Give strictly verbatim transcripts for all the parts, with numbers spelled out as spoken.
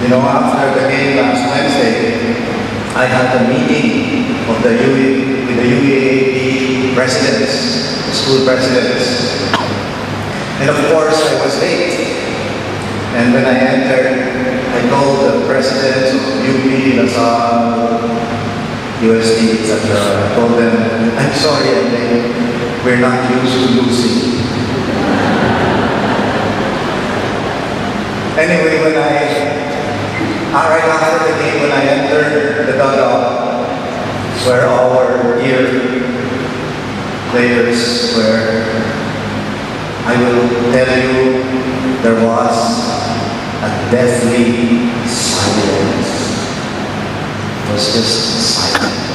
You know, after the game last Wednesday, I had a meeting of the U A, with the U A A P presidents, the school presidents. And of course, I was late. And when I entered, I told the presidents of U P, LaSalle, U S D, et cetera. I told them, I'm sorry I'm late. We're not used to losing. Anyway, when I Uh, right after the game, when I entered the dugout, where our dear players were, I will tell you, there was a deathly silence. It was just silence.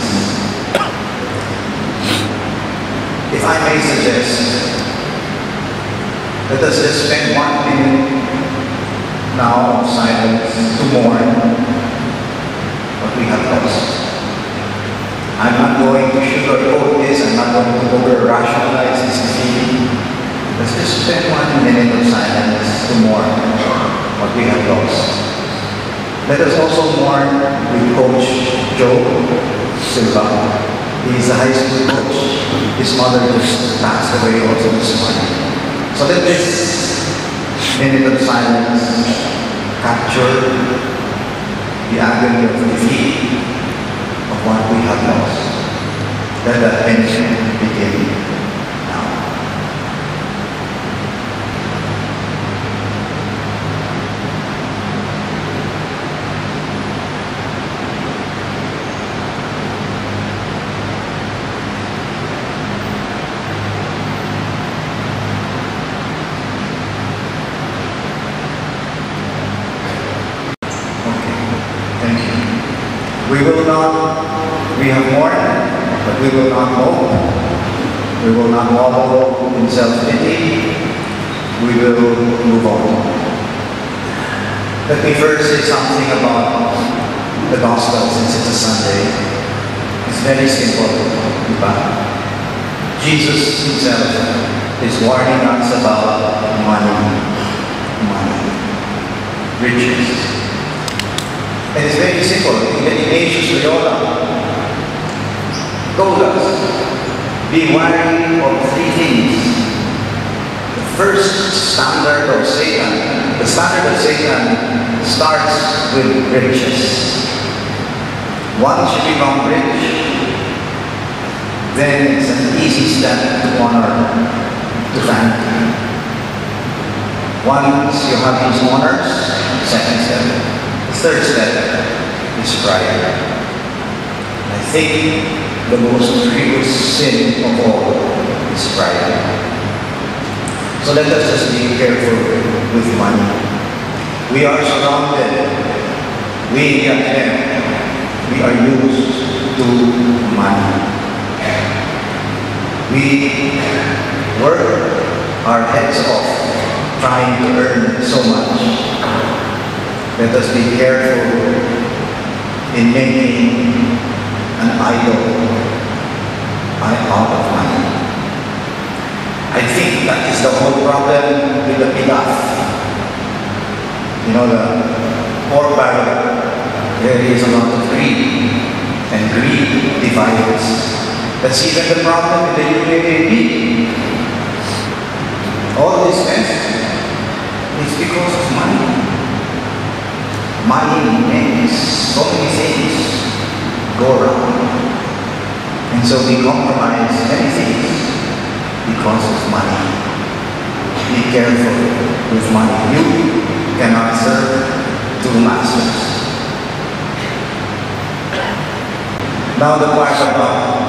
If I may suggest, let us just spend one minute now of silence to mourn what we have lost. I'm not going to sugarcoat this, I'm not going to over-rationalize this feeling. Let's just spend one minute of silence to mourn what we have lost. Let us also mourn with Coach Joe Silva. He is a high school coach. His mother just passed away also this morning. So let this minute of silence capture the agony of defeat of what we have lost. Let that tension begin now. We will not, we have mourned, but we will not mope. We will not wallow in self-pity. We will move on. Let me first say something about the gospel, since it's a Sunday. It's very simple. Jesus himself is warning us about money, money, riches. And it's very simple. Even Ignatius Loyola told us, be wary of three things. The first standard of Satan, the standard of Satan starts with riches. Once you become rich, then it's an easy step to honor, to vanity. Once you have these honors, second step. The third step is pride. I think the most grievous sin of all is pride. So let us just be careful with money. We are surrounded. We at Ateneo, we are used to money. We work our heads off trying to earn so much. Let us be careful in making an idol out of money. I think that is the whole problem with the pilaf. You know, the pork barrel, there is a lot of greed, and greed divides. That's even the problem with the U A A P. All this mess is because of money. Money makes so many things go wrong. And so we compromise many things because of money. Be careful with money. You cannot serve two masters. Now the part about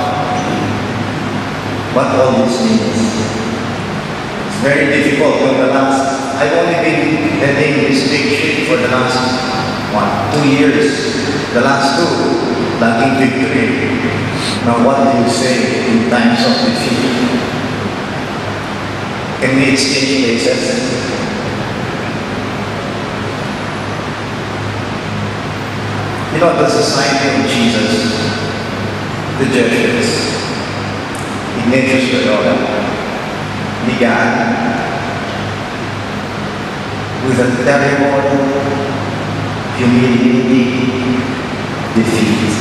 what all this means. It's very difficult when the last, I've only been heading this big ship for the last one, two years. The last two, lacking victory. Now what do you say in times of defeat? Can we exchange places? You know, the Society of Jesus, the Jesuits, Ignatius Loyola, began with a terrible humiliating defeat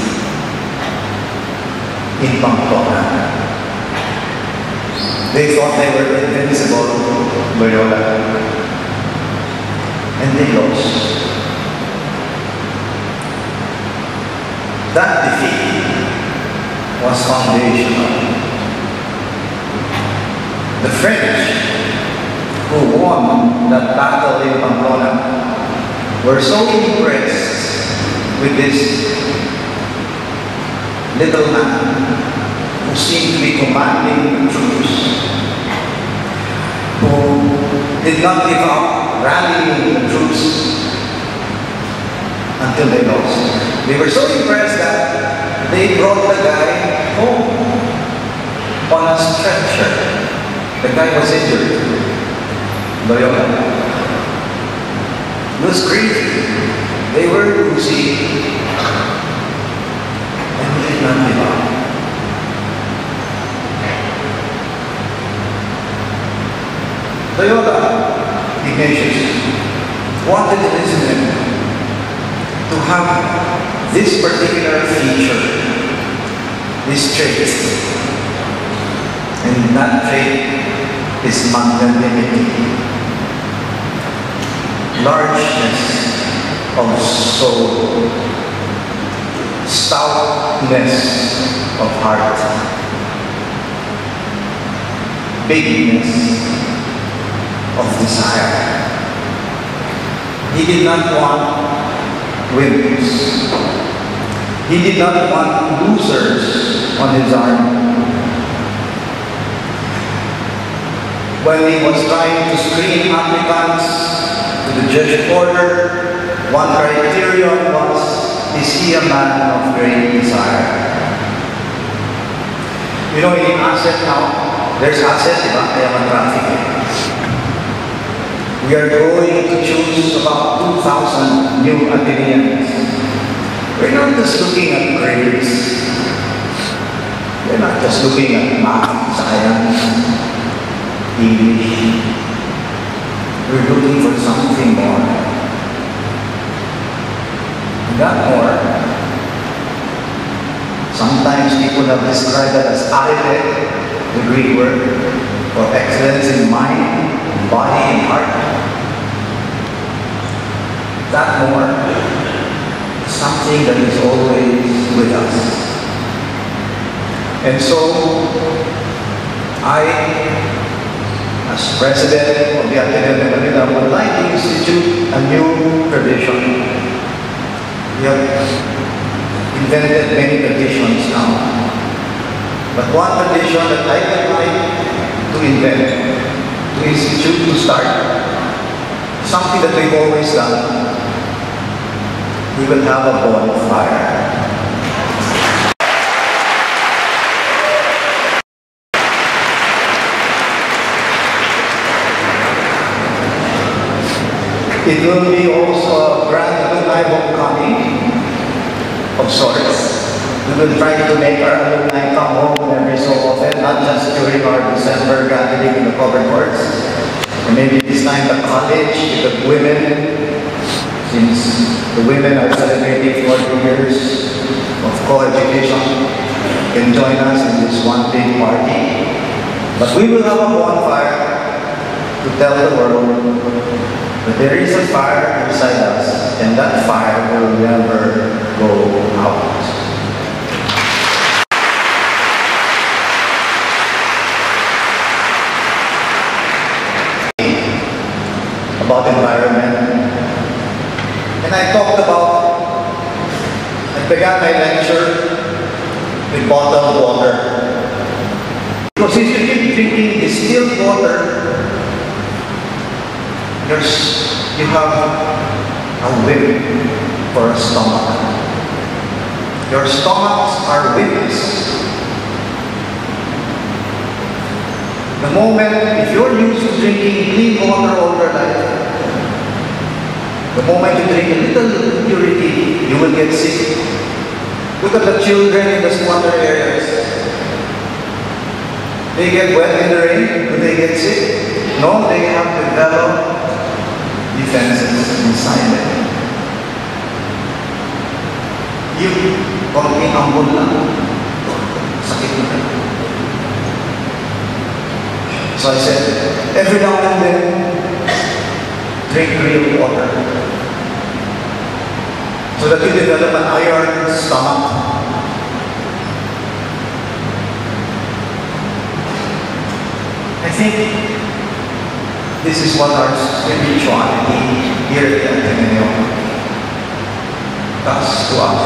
in Pamplona. They thought they were invincible, Loyola, and they lost. That defeat was foundational. The French, who won that battle in Pamplona, were so impressed with this little man who seemed to be commanding the troops, who did not give up rallying the troops until they lost. They were so impressed that they brought the guy home on a stretcher. The guy was injured. Loyola. It was crazy. They were losing and they did not give up. Loyola, Ignatius, wanted Elizabeth to have this particular feature, this trait. And that trait is magnanimity, largeness of soul, stoutness of heart, bigness of desire. He did not want whims. He did not want losers on his army. When he was trying to screen applicants to the Jesuit order, one criterion was, is he a man of great desire? You know, in asset now, there's asset, diba? Kaya traffic. We are going to choose about two thousand new Ateneans. We're not just looking at grades. We're not just looking at math, science, English. We're looking for something more. And that more, sometimes people have described that as arete, the Greek word, for excellence in mind, body, and heart. That more is something that is always with us. And so, I, as president of the Ateneo de Manila, would like to institute a new tradition. We have invented many traditions now. But one tradition that I would like to invent, to institute, to start, something that we've always done. We will have a bonfire. It will be also a grand alumni homecoming of sorts. We will try to make our alumni come home every so often, not just during our December gathering in the covered courts. And maybe this time the college, the women, since the women are celebrating forty years of co-education, can join us in this one big party. But we will have a bonfire to tell the world that there is a fire inside us, and that fire will never go out. About environment. And I talked about, I began my lecture with bottled water. Because if you keep drinking distilled water, There's, you have a whip for a stomach. Your stomachs are whips. The moment, if you're used to drinking clean water all your life, the moment you drink a little impurity, you will get sick. Look at the children in the squatter areas. They get wet in the rain, do they get sick? No, they have developed defenses inside them. Yung konting ambon lang, sakit na rin. So I said, every now and then, drink real water. So that you develop an iron stomach. I think this is what our spirituality here at Ateneo does to us.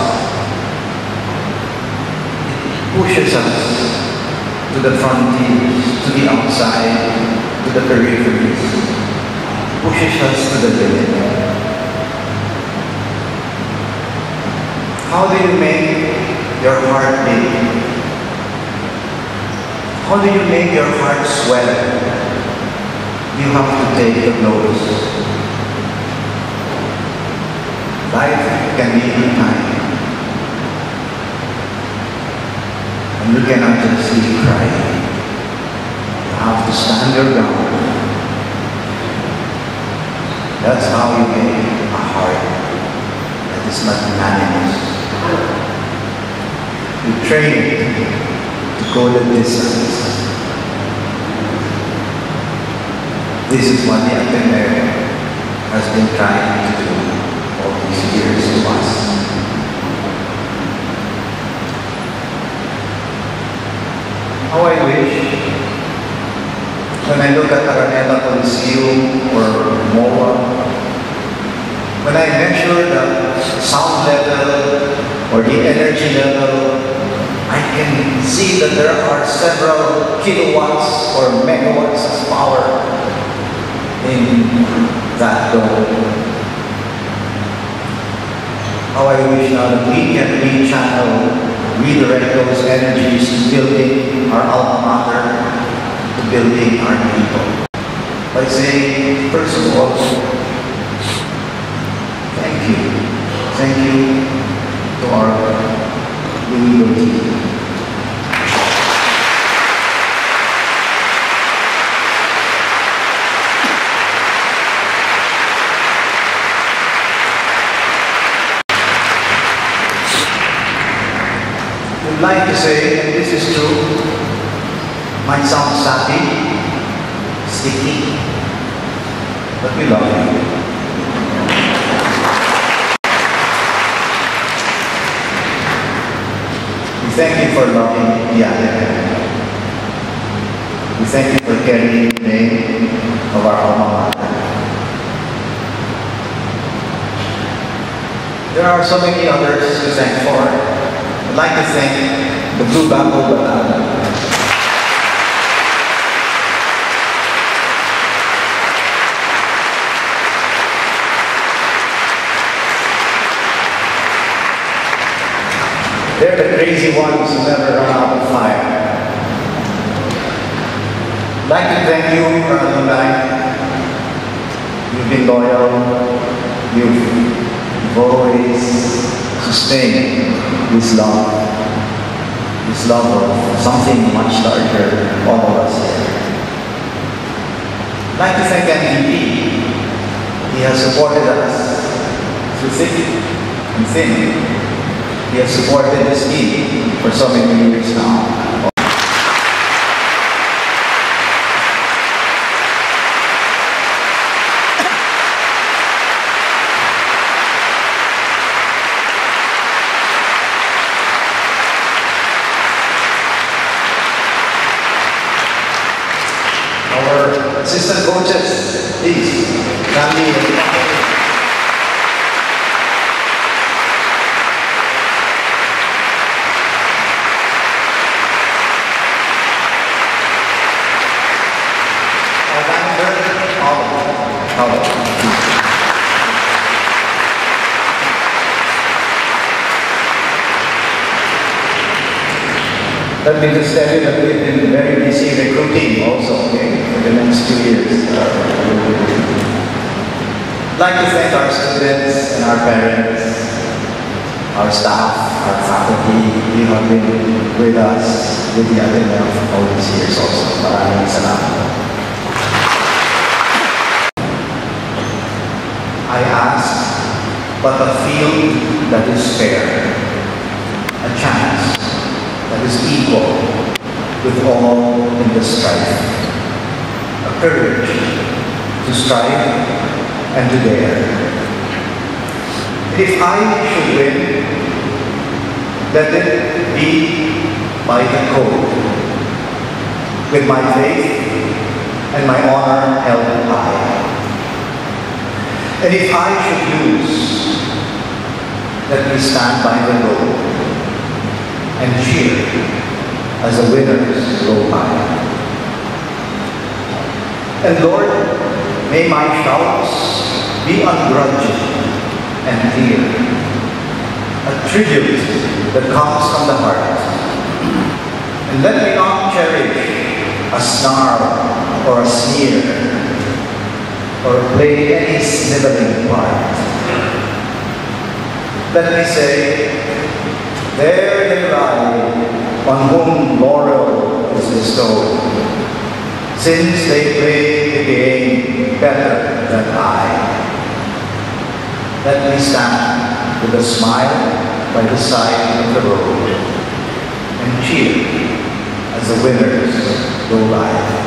It pushes us to the frontiers, to the outside, to the peripheries. Pushes us to the limit. How do you make your heart beat? How do you make your heart swell? You have to take the blows. Life can be unkind. And you cannot just keep crying. You have to stand your ground. That's how you make a heart that is not unanimous. You train it to go the distance. This is what the Ateneo has been trying to do all these years to us. How I wish, when I look at Araneta Coliseum or M O A, when I measure the sound level or the energy level, I can see that there are several kilowatts or megawatts of power in that dome. How I wish now that we can re-channel, redirect those energies to building our alma mater, to building our people. By saying, first of all, thank you. Thank you to our legal team. I'd like to say, and this is true, might sound sappy, sticky, but we love you. We thank you for loving the Ateneo. We thank you for carrying the name of our alma mater. There are so many others to thank for. I'd like to thank the Blue Bamboo Battalion. They're the crazy ones who never run out of fire. I'd like to thank you, our alumni. You've been loyal. You've always sustained this love. This love of something much larger, all of us here. I'd like to thank M D P. He has supported us through thick and thin. He has supported this team for so many years now. Our assistant coaches, please, Randy and Buenafe. Let me just tell you that we've been very busy recruiting also, okay, for the next two years. I'd like to thank our students and our parents, our staff, our faculty. You have been with us, with the Ateneo for all these years also. Maraming salamat. I ask, but a field that is fair. is equal with all in the strife. A courage to strive and to dare. If I should win, let it be by the code, with my faith and my honor held high. And if I should lose, let me stand by the road and cheer as the winners go by. And Lord, may my shouts be ungrudging and clear, a tribute that comes from the heart. And let me not cherish a snarl or a sneer, or play any sniveling part. Let me say, there they lie, on whom laurel is bestowed, since they play the game better than I. Let me stand with a smile by the side of the road, and cheer as the winners go by.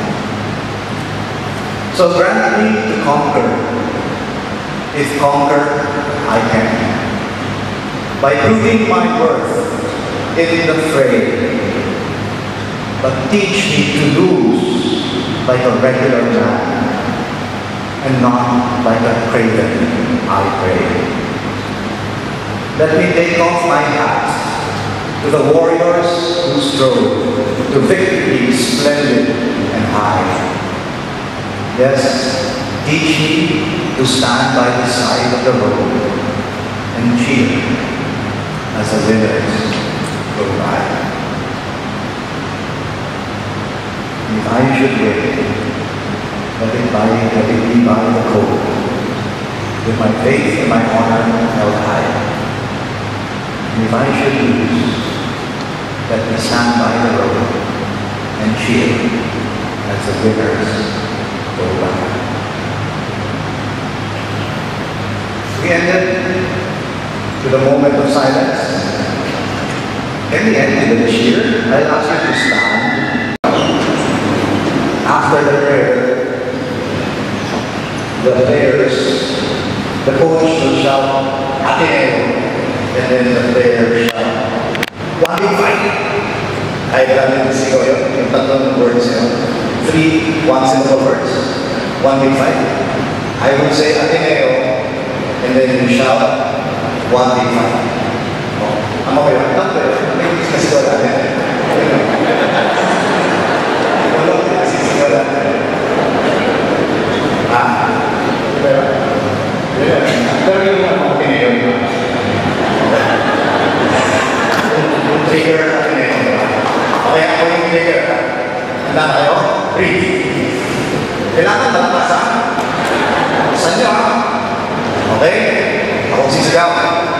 So grant me to conquer, if conquer I can, by proving my worth in the fray. But teach me to lose like a regular man, and not like a craven, I pray. Let me take off my hat to the warriors who strove to victory splendid and high. Yes, teach me to stand by the side of the road and cheer as the winners go by. If I should win, let it, by, let it be by the code, with my faith and my honor held high. And if I should lose, let me stand by the road and cheer as the winners go by. We ended with a moment of silence. At the end of the cheer, I'll ask you to stand. After the prayer, the players, the coach will shout, Ateneo, and then the players shout, one big fight. I've done it this year, yung tatlong words yun. Three one-syllable words, one big fight. I would say Ateneo, and then you shout, one big fight. Oh, I'm okay, I'm not there. Kasi wala na. Wala na, kasi wala na. Ah, diba? Yeah. Pero yung mga Ateneo, yung trigger Ateneo. Okay, ako yung trigger. Handa tayo? Breathe. Kailangan malakasan. Saan nyo ha? Okay? Ako sisigaw.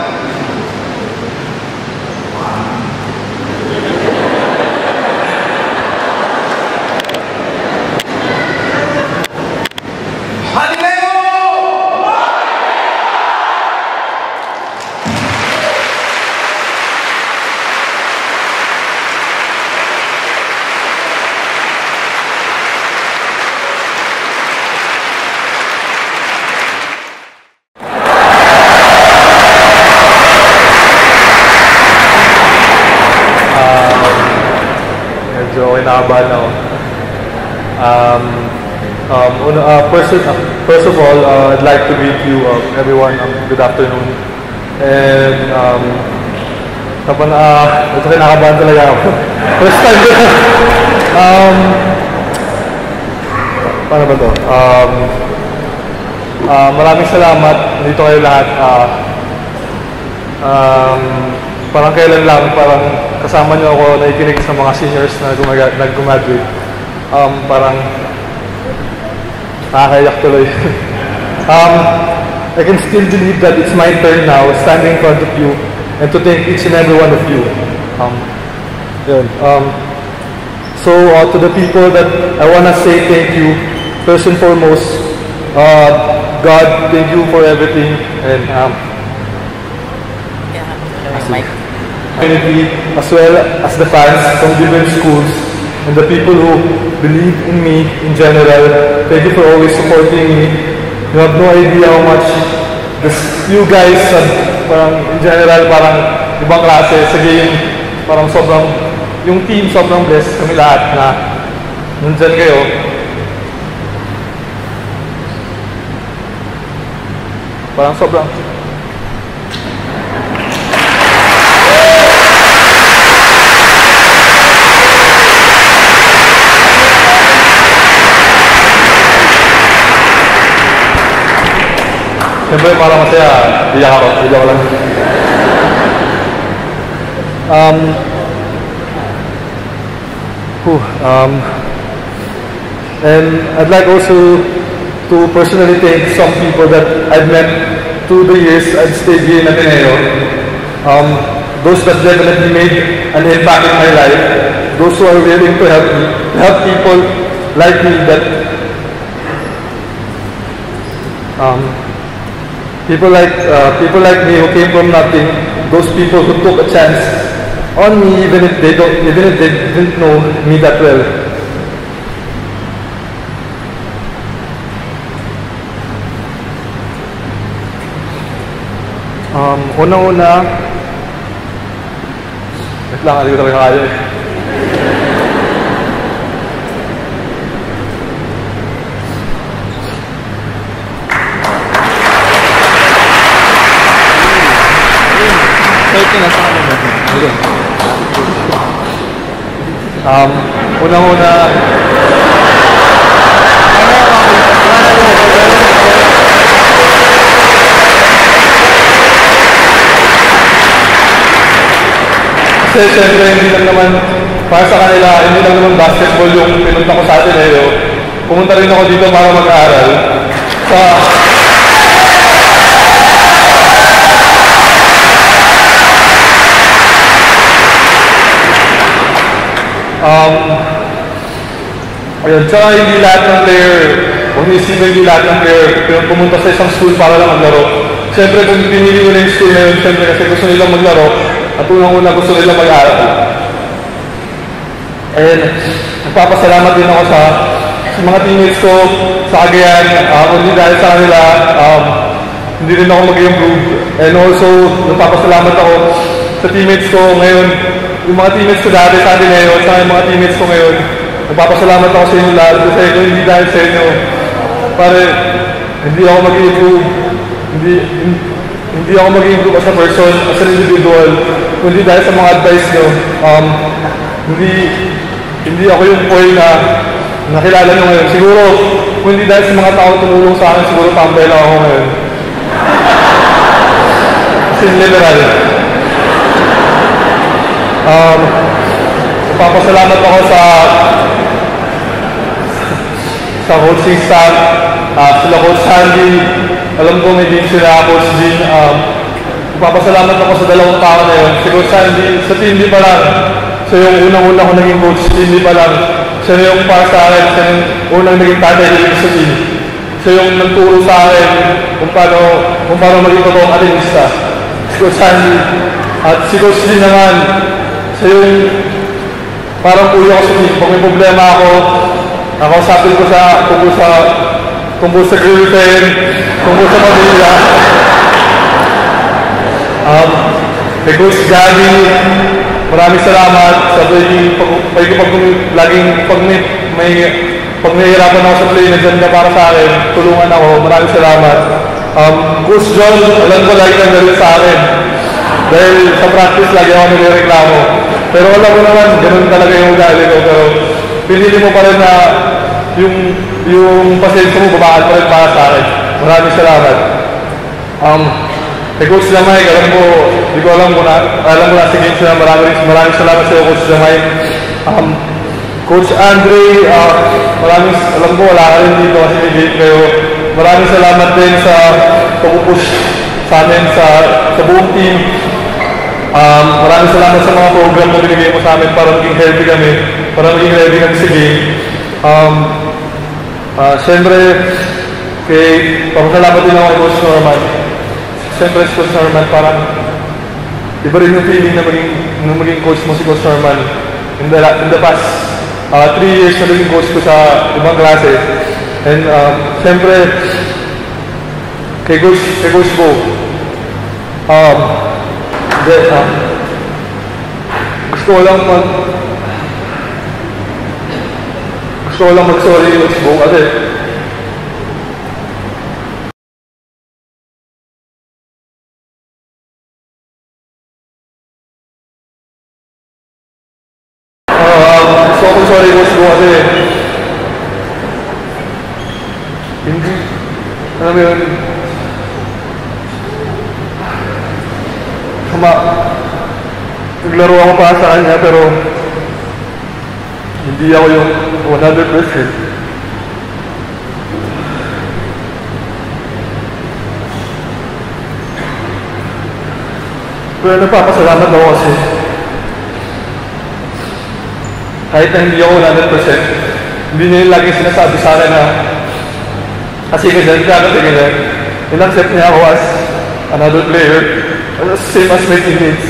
Nakabahan ako. Um, um, uh, first, uh, first of all, uh, I'd like to greet you, uh, everyone. Um, good afternoon. And, um, kapag uh, ito kinakabahan talaga ako. First time ko. um, paano ba to? Um, uh, maraming salamat dito kayo lahat. Uh, um, parang kailan lang, parang kasama niyo ako nakikinig sa mga seniors na nag-graduate. Um, parang nakakayak tuloy. um, I can still believe that it's my turn now, standing in front of you, and to thank each and every one of you. Um, yun. Um, so, uh, to the people that I want to say thank you, first and foremost, uh, God, thank you for everything. And, um, yeah, mic. community, as well as the fans from different schools, and the people who believe in me in general. Thank you for always supporting me. You have no idea how much this, you guys, uh, parang in general, parang ibang klase sa game, parang sobrang, yung team sobrang blessed kami lahat na nandyan kayo. Parang sobrang siyempre parang masaya, iyak ako, iyak ko lang. Um, whew, um, and I'd like also to personally thank some people that I've met through the years I've stayed here in Ateneo. Um, those that definitely made an impact in my life, those who are willing to help me, help people like me that um, people like uh, people like me who came from nothing, those people who took a chance on me even if they don't, even if they didn't know me that well. Um, unang-una, wait lang, hindi ko talaga kaya eh. Um, unang-una, kasi siyempre hindi lang naman, para sa kanila, hindi lang naman basketball yung pinunta ko sa Ateneo. Pumunta rin ako dito para mag-aaral. Sa Um, ayun, tsaka hindi lahat ng player, kung isipin hindi lahat ng player, pumunta sa isang school para lang maglaro. Siyempre, kung pinili ko na yung school na yun, siyempre kasi gusto nilang maglaro, at unang-una gusto nilang mag-aaral. And nagpapasalamat din ako sa, sa mga teammates ko sa Cagayan, uh, hindi dahil sa kanila, um, hindi rin ako mag-improve. And also, nagpapasalamat ako sa teammates ko ngayon, yung mga teammates ko dati sa Ateneo at sa yung mga teammates ko ngayon, nagpapasalamat ako sa inyo lahat kasi kung hindi dahil sa inyo, pare, hindi ako mag-improve, hindi, hindi ako mag-improve as a person, as an individual, kundi dahil sa mga advice nyo. Um, hindi, hindi ako yung boy na nakilala nyo ngayon. Siguro, kung hindi dahil sa mga tao tumulong sa akin, siguro tambay lang ako ngayon. As in literal. Um, papasalamat ako sa sa coaching staff, uh, sila Coach Sandy, alam ko may din sila, Coach Jean. Um, papasalamat ako sa dalawang tao na yun. Si Coach Sandy, sa team di pa lang, siya yung unang-una ko naging coach, team di pa lang. Siya yung para sa akin, siya yung unang naging tatay din sa team. Siya yung nagturo sa akin kung paano, kung paano maging totoong atenista. Si Coach Sandy. At si Coach Jean naman, siya yung parang kuya ko sa team. Pag may problema ako, nakausapin ko sa tungkol sa tungkol sa girlfriend, tungkol sa pamilya. Um, kay Coach Gabi, maraming salamat sa pagiging pag, pag, pag, laging pag may, may pag nahihirapan ako sa play, nandiyan ka para sa akin, tulungan ako, maraming salamat. Um, Coach John, alam ko lagi kang galit sa akin. Dahil sa practice, lagi ako nagreklamo. Pero alam mo naman, ganun talaga yung ugali ko. Pero pinili mo pa rin na yung, yung pasensya mo, babaan pa rin para sa akin. Maraming salamat. Um, kay Coach Jamay, alam ko, di ko alam mo na, alam mo na si Games na maraming, maraming salamat sa iyo, Coach Jamay. Um, Coach Andre, uh, maraming, alam ko, wala ka rin dito kasi may gate kayo. Maraming salamat din sa pag-push sa amin, sa, sa buong team. Um, maraming salamat sa mga program na binigay mo sa amin para maging healthy kami, para maging ready kami sa game. Um, uh, Siyempre, kay, papasalamat din ako kay Coach Norman. Siyempre, si Coach Norman, parang iba rin yung feeling na maging, na maging coach mo si Coach Norman. In the, in the past uh, three years na naging coach ko sa ibang klase. And uh, siyempre, kay Coach, kay Coach Bo, um, de, uh, gusto ko lang mag, gusto ko lang mag-sorry Coach Bo kasi sorry Coach Bo kasi hindi, alam mo yun, kama, naglaro ako pa sa kanya pero hindi ako yung one hundred percent. Pero nagpapasalamat ako kasi kahit na hindi ako one hundred percent, hindi niya yung laging sinasabi sa akin na kasi ganyan, kaya kasi ganyan. In-accept niya ako as another player, same as my teammates.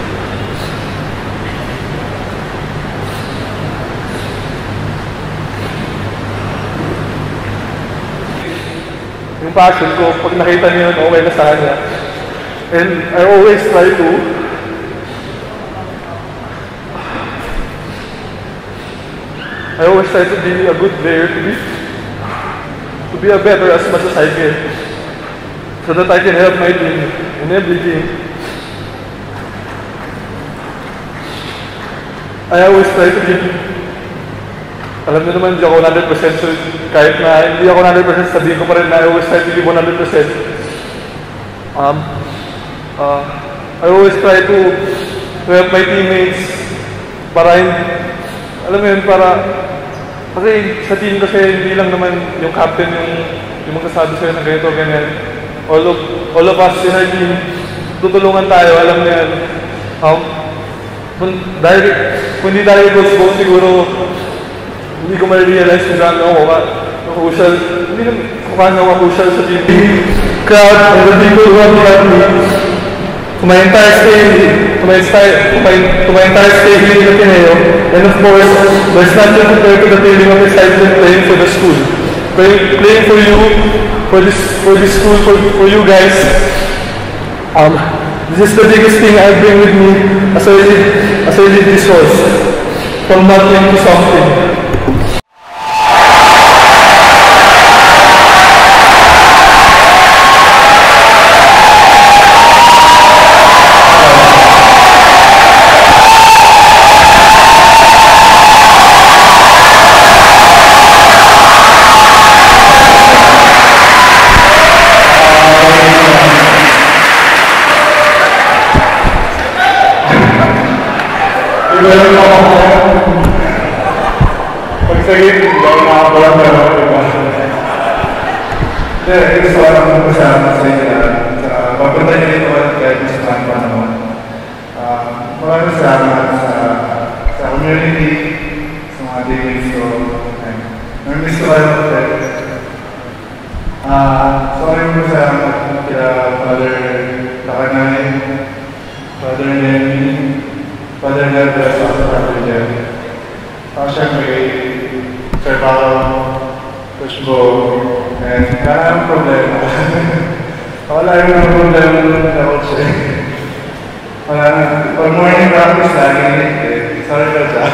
Yung passion ko, pag nakita niya yun, okay na sa kanya. And I always try to I always try to be a good player, to be, to be a better as much as I can, so that I can help my team in everything. I always try to be, alam niyo naman, hindi ako one hundred percent, so kahit na hindi ako one hundred percent, sabihin ko pa rin na I always try to be one hundred percent. Um, uh, I always try to, to help my teammates, para hindi, alam mo yun, para, kasi sa team kasi hindi lang naman yung captain yung, yung magsasabi sa'yo na ganito, ganyan. All of, all of us in our team, tutulungan tayo, alam mo yan. Um, kung, dahil, kung hindi tayo Coach Bo, siguro, hindi ko ma-realize kung gaano ako ka-crucial, hindi naman kung gaano ako crucial sa team. Crowd and the people who have helped me, to my entire stay, to my entire, to my, to my entire stay here in Ateneo, and of course, there's nothing compared to the feeling of excitement playing for the school, playing, playing for you, for this, for this school, for, for you guys. Um, this is the biggest thing I bring with me as I lead, as I lead this course, from nothing to something. Pagsagit, hindi ako nakakabalang na ako, diba? Hindi, gusto ko lang magpasama sa inyo na papunta niyo dito at kahit gusto naman pa naman. Maraming salamat sa sa community, sa mga teammates ko. Namiss ko kayo ulit. Sorry mo salamat kila Father Takanay, Father Nemi, Father Nelbres, sa Father Jeff. Tapos siyempre kay Sir Paolo, Coach Bo, and wala ang problema. Wala yung problema na coach eh. Wala na. Pag morning practice lagi eh. Sorry ka dyan.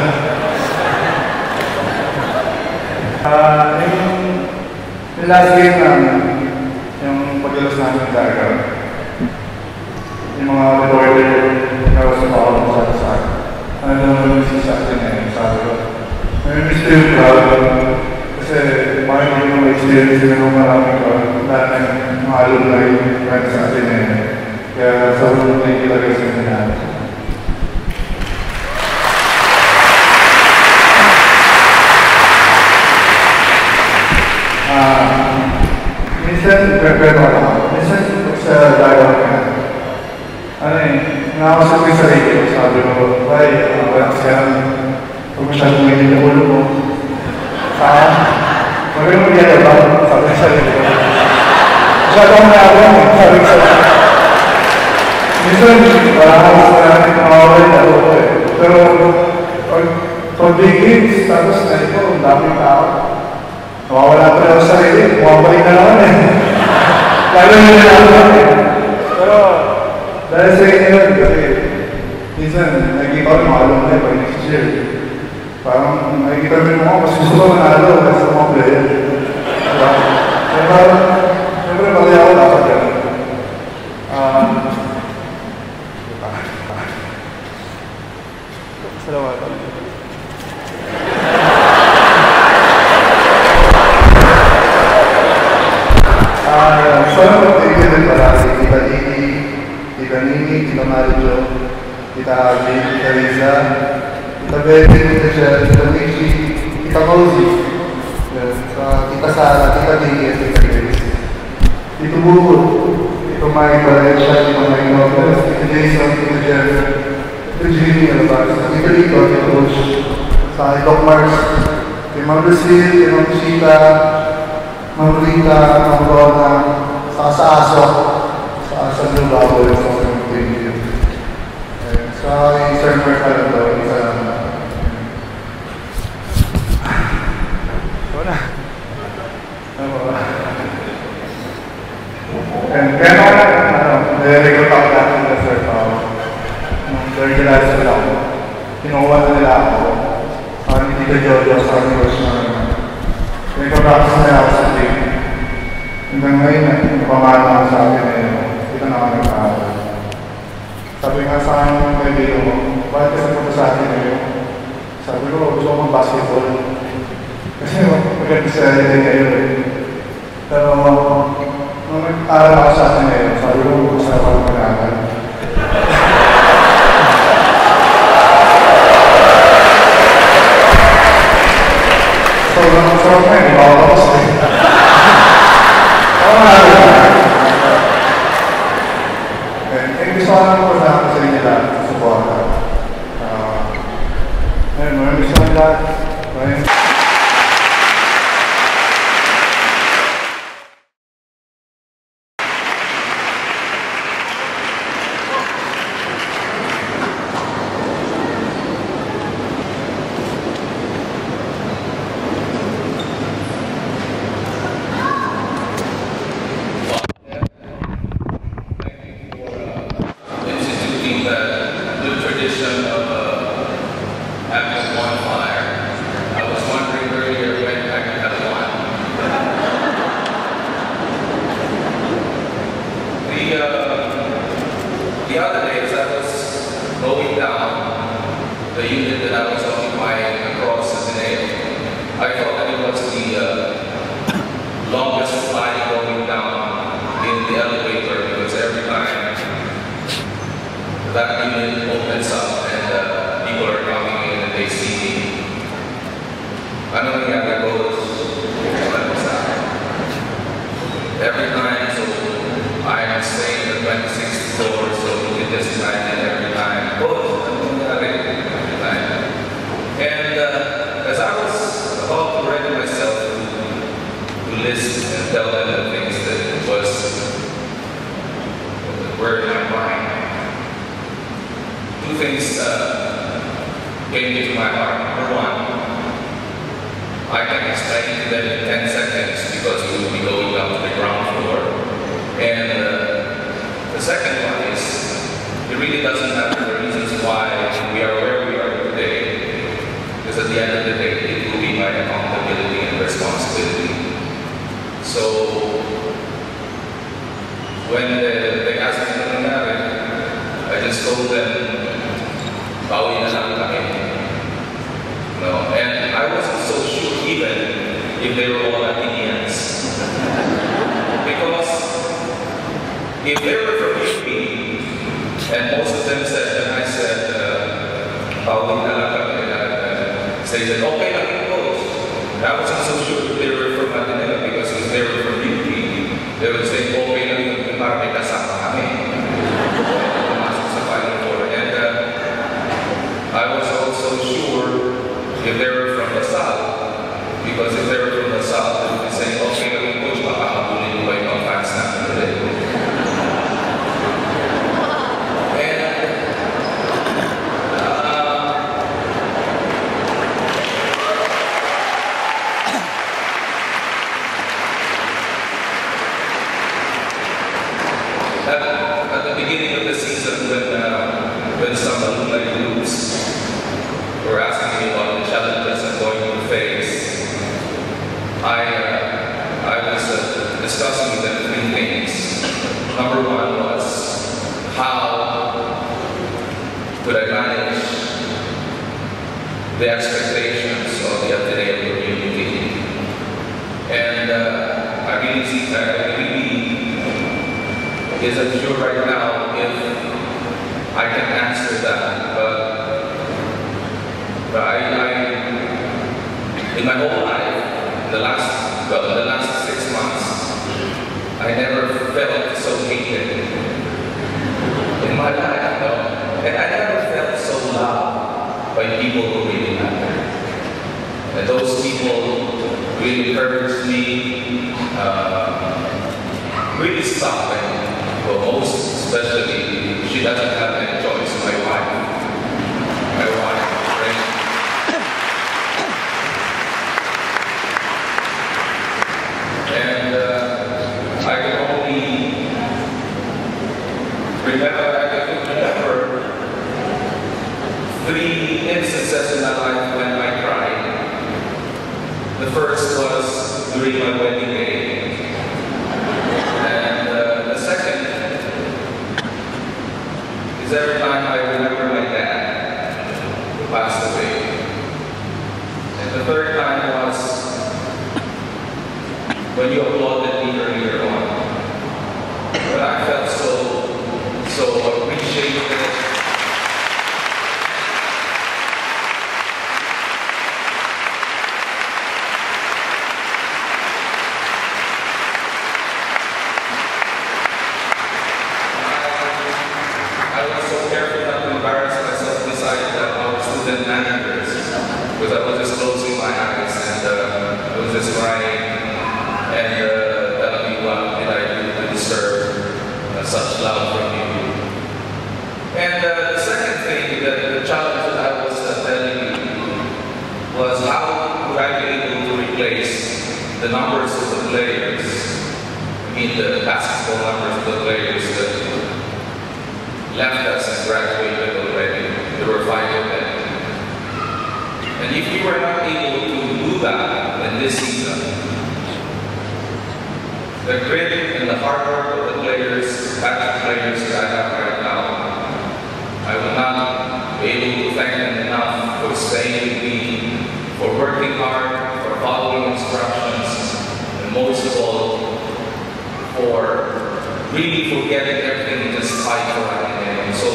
Uh, yung, yung last game namin, yung pag-ilos namin sa agaw, yung mga reporter na sa Paolo sa sa ano naman yung si Ateneo, sabi ko. May miss ko yung crowd kasi parang hindi mo experience na kung maraming crowd lahat ng mga alumni kahit sa Ateneo. Kaya sa ulo na yung ilagay sa inyo natin. Minsan, prepare ako. Minsan, sa dalawa ka. Ano eh, nakakasap ko yung sarili ko. Sabi ko, ay, wala siya. Huwag masyadong may din ulo ko. Ah, huwag yung magyaya ba? Sabi ko sa sarili ko. Masyadong may ako. Sabi ko sa sarili ko. Minsan, wala akong three games, tapos na ito, ang daming tao. Nawawala pa lang sa sarili, bumabalik na naman eh. Lalo nyo na naman eh. Pero, dahil sa inyo yun, kasi minsan, nakikita ko yung mga alumni pag next year. Parang nakikita rin mo, mas gusto ko manalo kasi sa mga player. Diba? Kaya parang, siyempre, pati ako dapat yan. Ah, salamat. Ah, gusto ko pagtigil din pala si Tita Lini, Tita Nini, Tita Marijo, Tita Abby, Tita Risa, Tita Betty, Tita Shell, Tita Nishi, Tita Cozy, Tita Sara, Tita Dini, Tita Grace, Tito Bukod, Tito Mike Valencia, Tito Mike Lopez, Tito Jason, Tito Jeff, Tito Jimmy Alvarez, Tito Rico, Tito Bush, sa Doc Mars, Tito Ma'am Lucille, Tito Ma'am Chita, Ma'am Rita, Ma'am Rona, sa sa aso, sa aso ng baboy, sa mga thank you. Sa Sir Mercado daw, isa lang na. Ito na. Ano ba? Kaya naman, ano, nire-record ako natin na Sir Pao. Nung third class ko lang, kinuha na nila ako. Parang hindi ka Jojo, sa aking coach na naman. Nagka-practice na ako sa team. Hanggang ngayon, napamahal ako sa akin eh. Dito na ako nagkakaroon. Sabi nga sa akin ng kaibigan mo, bakit kasi punta sa akin ngayon? Sabi ko, gusto ko mag-basketball. Kasi maganda sa akin ngayon eh. Pero, nung nag-aral ako sa akin ngayon, sabi ko, gusto ako mag-aral. Sobrang sarap na yun, makakapos eh. Oo nga rin. Eh, gusto ko lang po na sa inyo lahat sa suporta. Ngayon, maraming gusto ko lahat. Maraming the expectations of the Ateneo community. And uh, I really see that I really isn't sure right now if I can answer that, but, but I, I, in my whole life, the last, well, the last six months, I never felt so hated in my life, no? And I never felt so loved by people who really matter. And those people really encouraged me, uh, really stuck by me. Well, most especially, she doesn't have any choice, my wife. My wife, right? And uh, I can only remember, I can remember three instances in my life when I cried. The first was during my wedding day. And uh, the second is every time I remember my dad who passed away. And the third time was when you applauded me earlier on. But I felt so, so appreciated. Because I was just closing my eyes and uh, I was just crying and uh, telling me what did I do to deserve uh, such love from you. And uh, the second thing, that the challenge that I was uh, telling you was how would I be able to replace the numbers of the players, I mean the basketball numbers of the players that left us and graduated already. There were five of them. And if we were not able to do that in this season, the grit and the hard work of the players, active players that I have right now, I will not be able to thank them enough for staying with me, for working hard, for following instructions, and most of all, for really forgetting everything and just fight for Ateneo. So,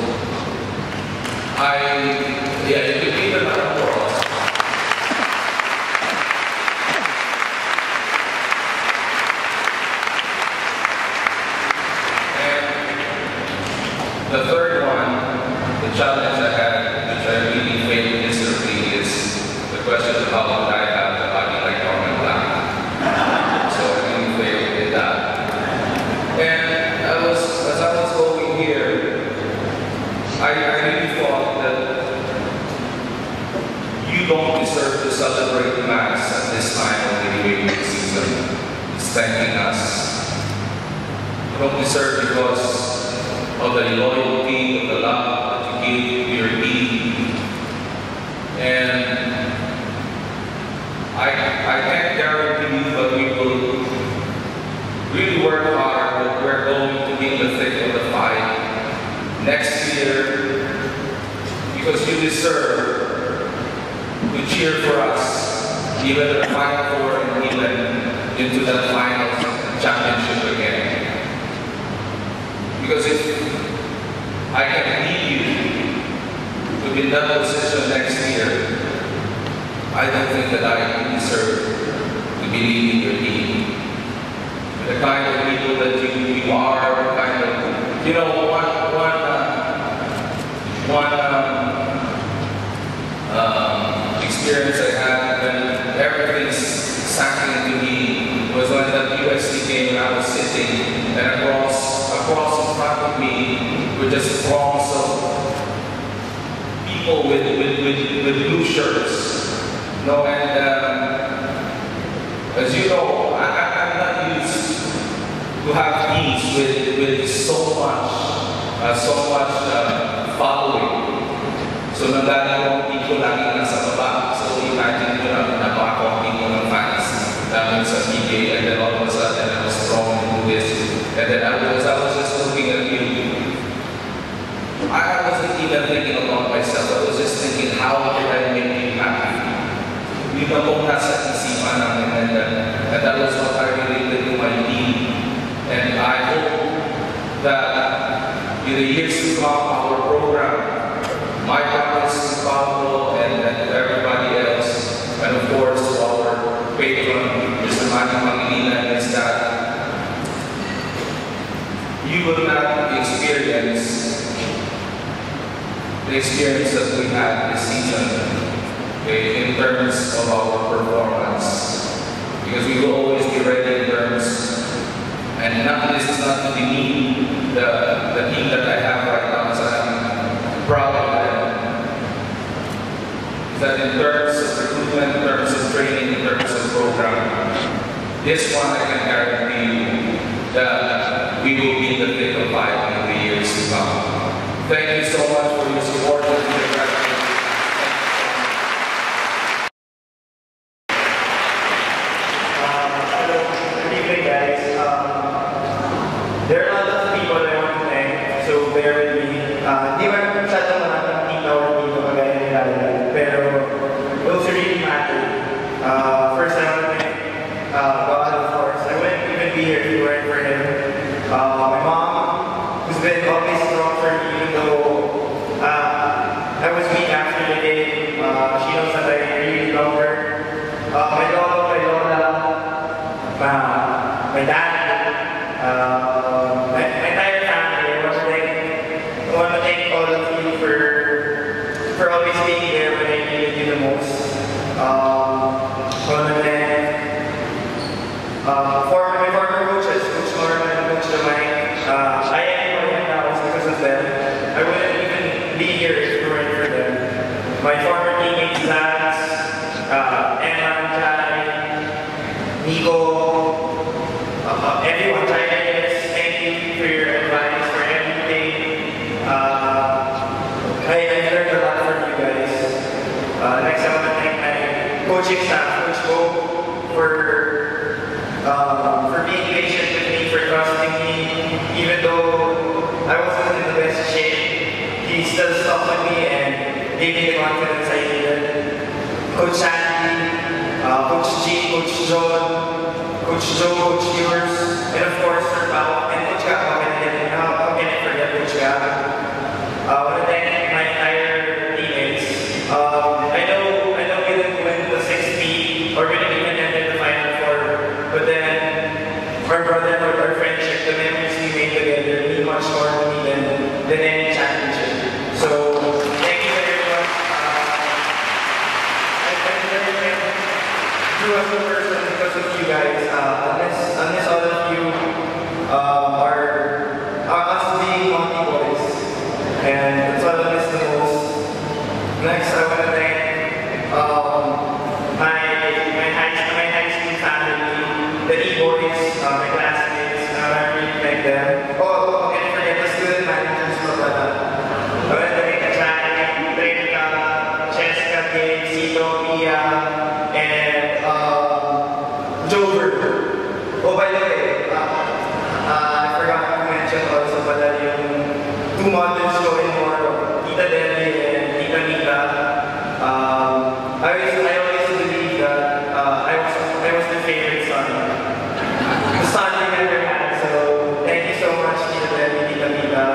I, yeah, it could be another world. The third one, the challenge I had, which I really failed miserably, is the question of how would I have a body like Norman Black. So I really failed in that. And I was, as I was going here, I, I really thought that you don't deserve to celebrate Mass at this time of the U A A P season. It's thanking us. You don't deserve because of the loyalty, of the love that you give to your team. And I, I can't guarantee you, but we will really work hard, but we're going to be in the thick of the fight next year because you deserve to cheer for us, even the Final Four and even into the final championship again. Because if I can lead you to be in that position next year, I don't think that I deserve to be leading your team. The kind of people that you, you are, the kind of, you know, one, one, uh, one um, um, experience I had when everything sank into me was when the U S C game and I was sitting and across Across in front of me were just throngs of people with, with, with, with blue shirts. No, and um, as you know, I, I, I'm not used to have peace with, with so much, uh, so much uh, following. So nagdala ko people lagi nasa baba. So imagine nyo na napaka-konting mo ng fans namin sa P K A, and then all of a sudden I was strong into this. And then I was, I was just looking at you. I wasn't even thinking about myself. I was just thinking, how did I make buong nasa isipan namin, and, uh, and that was what I related to my team. And I hope that in the years to come, our program, my promise to Pablo and, and to everybody else, and of course to our patron, Mister Manny Pangilinan, is that you will not experience the experience that we had this season, okay, in terms of our performance, because we will always be ready in terms, and not, this is not to demean the, the team that I have right now, so I'm proud of them, is that in terms of recruitment, in terms of training, in terms of program, this one I can guarantee you that we will be in the thick of fight in the years to come. Thank you so much for your support and your gratitude. Um, hello, good evening guys. Um, there are a lot of people I want to thank, so bear with me. Uh, Di ba masyadong maraming tita or tito kagaya ni Lala, pero those really matter. Uh, first I want to thank uh, God, of course. I wouldn't even be here if it weren't for him. Uh, my mom, who's been always strong for me, even though uh, I was weak after the game. Uh, she knows that I really love her. Uh, my lolo, my lola, uh, my dad, uh, my, my entire family. I want to thank, I want to thank all of you for for always being there when I needed you the most. Um, I want to thank uh, for my former coaches, Coach Norman and Coach Damay. Uh, I am who I am now because of them. I wouldn't even be here if it weren't for them. My former teammates, Lance, uh, Emma, Jai, Nico, uh, everyone, Chinese, thank you for your advice, for everything. Uh, I, I've learned a lot from you guys. Uh, next, I want to thank my coaching staff, Coach Bo, for Um, for being patient with me, for trusting me, even though I wasn't in the best shape, he still stuck with me and gave me the confidence I needed. Coach Sandy, uh, Coach G, Coach John, Coach Joe, Coach Yours, and of course, Sir Pao, and Coach Gab, how can I forget, how can I forget Coach Gab? Uh, I want to thank my entire teammates. Um, I know, I know we didn't win the sixty, or we didn't even end in the final four, but then our brotherhood, our friendship, the memories we made together mean much more to me than, than any championship. So, thank you very much. Uh, I've been very thankful to as a person because of you guys. Uh, unless, unless all of you uh, are, are us being naughty boys. And that's what I miss the most. Next, I want to thank um, my, my, high, my high school family, the E-boys, uh, my classmates, uh, I really thank them. Oh, okay, forget the student managers for that. I want to thank Atlantic, Rita, Cheska, Gabe, Sito, Mia, and um, Jover. Oh, by the way, uh, uh, I forgot to mention also pala yung two models ko in Moro, Tita Debbie and Tita Mika. Um, I always, I always believe that uh, I was, I was the favorite son. The son I never had. So thank you so much, Tita Debbie, Tita Mika.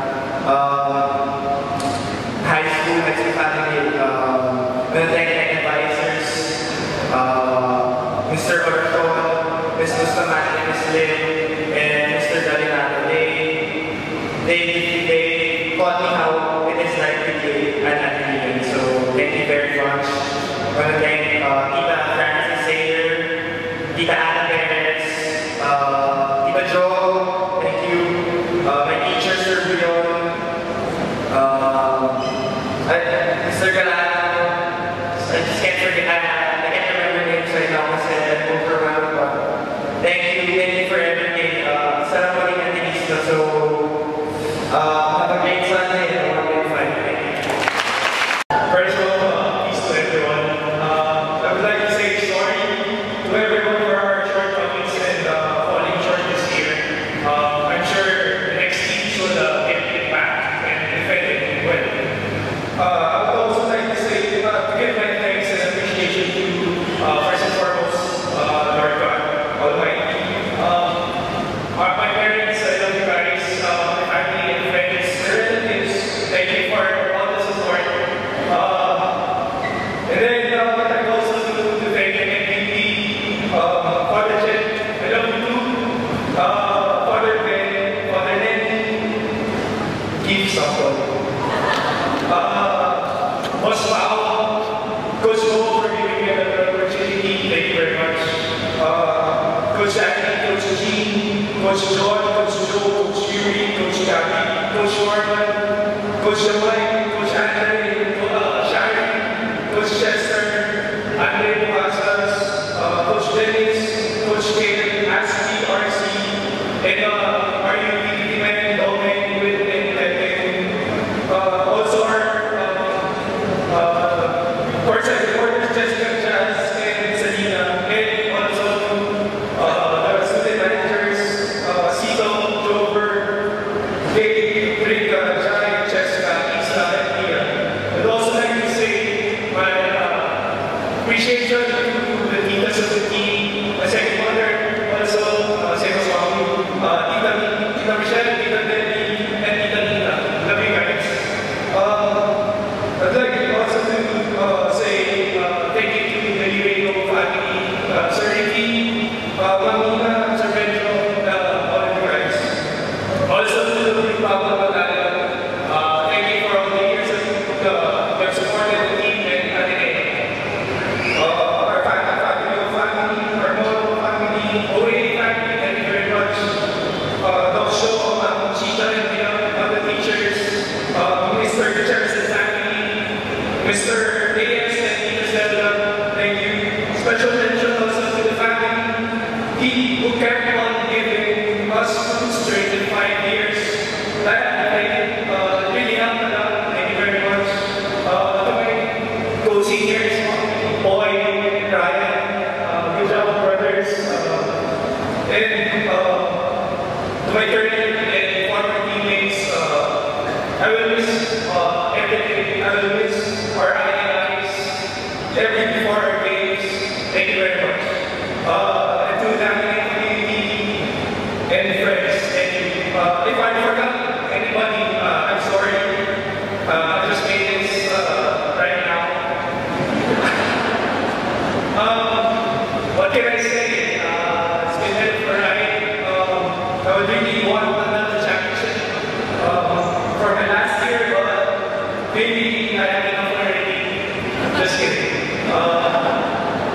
Um, high school, high school family. Um, I'm gonna thank my advisors, uh, Mister Orton, Miss Bustamante, Miss Lynn, and Mister Dalinato. They, they, they taught me how it is like to be an Ateneo. So thank you very much. I want to thank uh, Tita Francis Sayer, Tita Ana Perez, uh, Tita Jo, thank you. Uh, my teacher, Sir Buyon, uh, Mister Galano, I just can't forget, I, I can't remember names right now kasi I'm overwhelmed. But thank you, thank you for everything. Uh, sarap maging Atenista, so uh, have a great Sunday and have a great Friday. First of all, uh, peace to everyone. Uh, I would like to say sorry to everyone for our shortcomings and uh, falling short this year. Uh, I'm sure the next team should uh, get it back and defend it well. Uh, I would also like to say uh, to give my thanks and appreciation to uh, Coach John, Coach Joe, Coach Yuri, Coach Gabby, Coach Norman, Coach Jamai, Coach Andre, uh, Shari, Coach Chester, Andre Buhasas, uh, Coach Dennis, Coach Kate, Ashley, R C, and uh, our U A A P men, Domen, Win, and Pepe. Uh, also our uh, uh, courtside reporters, Jessica, Jazz, and Selena, and also uh, the student managers, uh, Sito, Jover, Dave, Rika, Jai, Jessica, Isa, and Mia. I'd also like to say my uh, appreciation to the leaders of the team, my second mother, also uh, Sema Swami, uh, Tita, Tita Michelle, Tita Debbie, and Tita Nina. Love you guys. Uh, I'd like also to uh, say uh, thank you to the U A A P family, uh, Sir Ricky, uh, Mamina, Sir Benjo, uh, all of you guys. Also to the Blue Pablo Batalion, uh, thank you for all the years that uh, you have supported the team and Ateneo. Uh, our family, family, family, our Moro family, O A A family, thank you very much. Uh, Doc Show, um, Chita, and the other teachers, uh, Mister Jefferson family, Mister Reyes and Tita Stella, thank you. Special mention also to the family, he who kept on giving us fruits during the five years. That like, uh, really helped a lot. Thank you very much. Uh, to my co-seniors, Boy, Ryan, uh, good job, brothers. Uh, and uh, to my current and former teammates, uh, I will miss uh, everything. I will miss our eyes every before our games. Thank you very much. Uh, and to the community and friends, thank you. Uh, if I forgot anybody, uh, I'm sorry. Uh, I just made this uh, right now. um, what can I say? Uh, it's been a for ride. Um, I would really want another championship um, for my last year, but maybe I have enough already. Just kidding. Uh,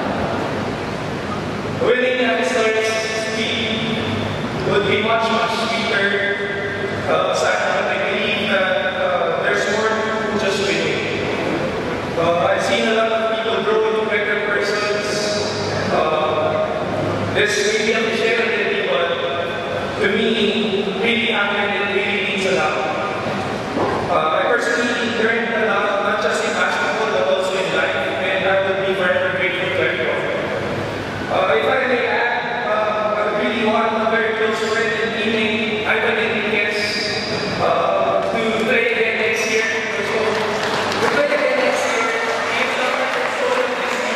winning at starts speed would be much, much sweeter. Uh, but I believe that uh, there's more than just winning. Uh, I've seen a lot of people grow into better persons. Uh, this may be a cliche, but to me, really happened and really means a lot. Uh, I personally learned a lot, not just in basketball, but also in life, and I will be forever grateful to everyone. Uh, if I may add, uh, I really want a very close friend and teammate, Ivan Enriquez, uh, to play again next year. So, to play again next year, he is the perfect soul of this team.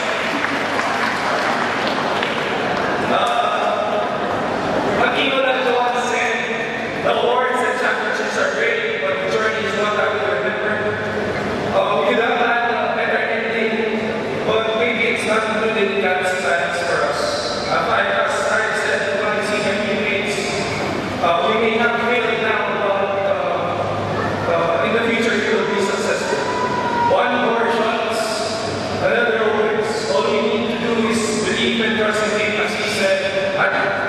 Uh, Akino Landoan said, the awards and championships are great, but the journey is what I will remember. Uh, we could have had a better ending, but maybe it's not included in God's plans for us. Uh, I have started said to my senior teammates, uh, we may not fail now, but uh, uh, in the future we will be successful. One more shots, another awards. All you need to do is believe and trust in Him, as He said.